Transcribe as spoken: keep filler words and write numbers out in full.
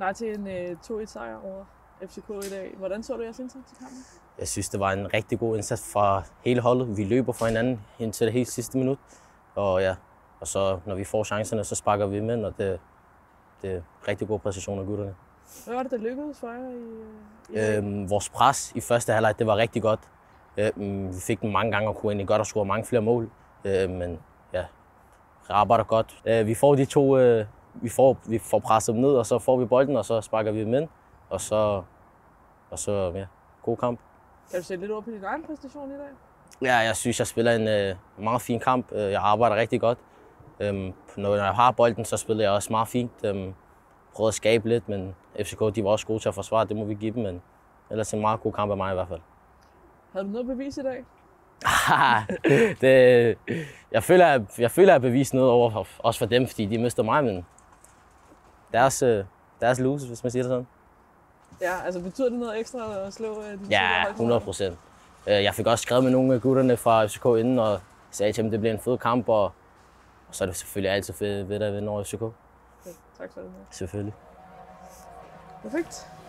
klar til en øh, to et sejr over F C K i dag. Hvordan så du jeres indsats i kampen? Jeg synes, det var en rigtig god indsats fra hele holdet. Vi løber for hinanden indtil det helt sidste minut. Og ja, og så når vi får chancerne, så sparker vi dem ind, og det, det er rigtig god præcision af gutterne. Hvad var det, der lykkedes for jer i, i øhm, Vores pres i første halvleg, det var rigtig godt. Øhm, vi fik dem mange gange og kunne egentlig godt at score mange flere mål. Øhm, men ja, vi arbejder godt. Øh, vi får de to, øh, vi, får, vi får presset dem ned, og så får vi bolden, og så sparker vi dem ind. Og så, og så ja, god kamp. Kan du sætte lidt ord på din egen præstation i dag? Ja, jeg synes, jeg spiller en øh, meget fin kamp. Jeg arbejder rigtig godt. Øhm, når jeg har bolden, så spiller jeg også meget fint. Øhm, prøvede at skabe lidt, men F C K de var også gode til at forsvare, det må vi give dem. Men ellers en meget god kamp af mig i hvert fald. Havde du noget bevis i dag? det, jeg, føler, jeg, jeg føler, at jeg beviser noget over, også for dem, fordi de mister mig, men deres, deres lose, hvis man siger det sådan. Ja, altså betyder det noget ekstra at slå de Ja, hundrede procent. Jeg fik også skrevet med nogle af gutterne fra F C K inden og sagde til dem, at det bliver en fed kamp, og, og så er det selvfølgelig altid fedt ved at vinde over F C K. Okay, tak for det. Selvfølgelig. Perfekt.